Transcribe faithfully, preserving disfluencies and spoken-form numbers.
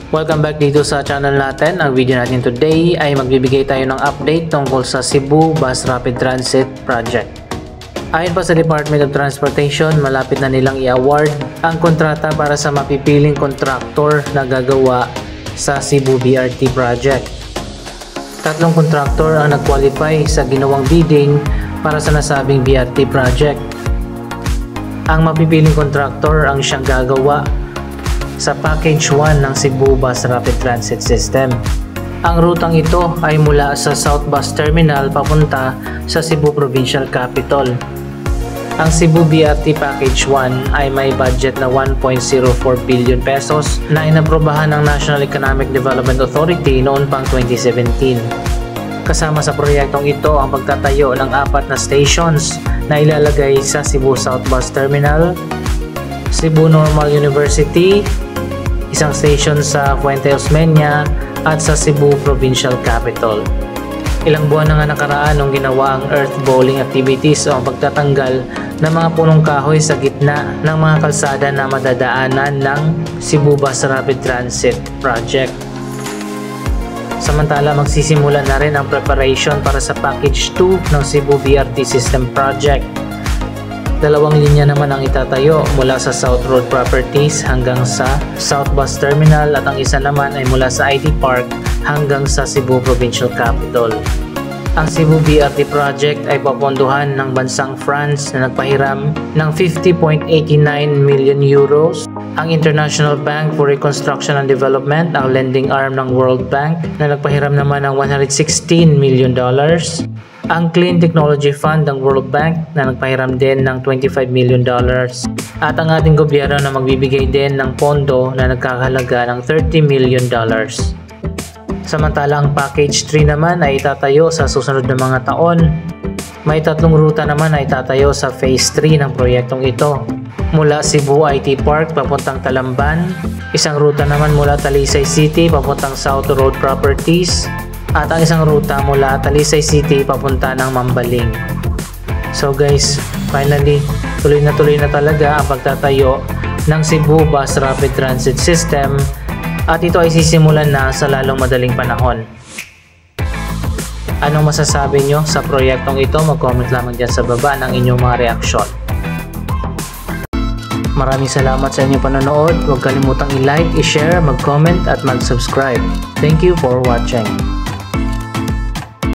Welcome back dito sa channel natin. Ang video natin today ay magbibigay tayo ng update tungkol sa Cebu Bus Rapid Transit project. Ayon pa sa Department of Transportation, malapit na nilang i-award ang kontrata para sa mapipiling kontraktor na gagawa sa Cebu B R T project. Tatlong kontraktor ang nag-qualify sa ginawang bidding para sa nasabing B R T project. Ang mapipiling kontraktor ang siyang gagawa sa Package one ng Cebu Bus Rapid Transit System. Ang rutang ito ay mula sa South Bus Terminal papunta sa Cebu Provincial Capitol. Ang Cebu B R T Package one ay may budget na one point zero four billion pesos na inaprubahan ng National Economic Development Authority noon pang twenty seventeen. Kasama sa proyektong ito ang pagtatayo ng apat na stations na ilalagay sa Cebu South Bus Terminal, Cebu Normal University, isang station sa Fuente Osmeña at sa Cebu Provincial Capitol. Ilang buwan na nga nakaraan nung ginawa ang earth bowling activities o ang pagtatanggal ng mga punong kahoy sa gitna ng mga kalsada na madadaanan ng Cebu Bus Rapid Transit project. Samantala, magsisimula na rin ang preparation para sa Package two ng Cebu B R T System project. Dalawang linya naman ang itatayo mula sa South Road Properties hanggang sa South Bus Terminal at ang isa naman ay mula sa I T Park hanggang sa Cebu Provincial Capitol. Ang Cebu B R T project ay popondohan ng bansang France na nagpahiram ng fifty point eight nine million euros. Ang International Bank for Reconstruction and Development, ang lending arm ng World Bank, na nagpahiram naman ng one hundred sixteen million dollars. Ang Clean Technology Fund ng World Bank na nagpahiram din ng twenty-five million dollars. At ang ating gobyerno na magbibigay din ng pondo na nagkakahalaga ng thirty million dollars. Samantala, ang Package three naman ay itatayo sa susunod na mga taon. May tatlong ruta naman ay itatayo sa Phase three ng proyektong ito. Mula Cebu I T Park papuntang Talamban, isang ruta naman mula Talisay City papuntang South Road Properties, at ang isang ruta mula Talisay City papunta ng Mambaling. So guys, finally, tuloy na tuloy na talaga ang pagtatayo ng Cebu Bus Rapid Transit System at ito ay sisimulan na sa lalong madaling panahon. Anong masasabi nyo sa proyektong ito? Mag-comment lamang dyan sa baba ng inyong mga reaksyon. Maraming salamat sa inyong panonood. Huwag kalimutang i-like, i-share, mag-comment at mag-subscribe. Thank you for watching.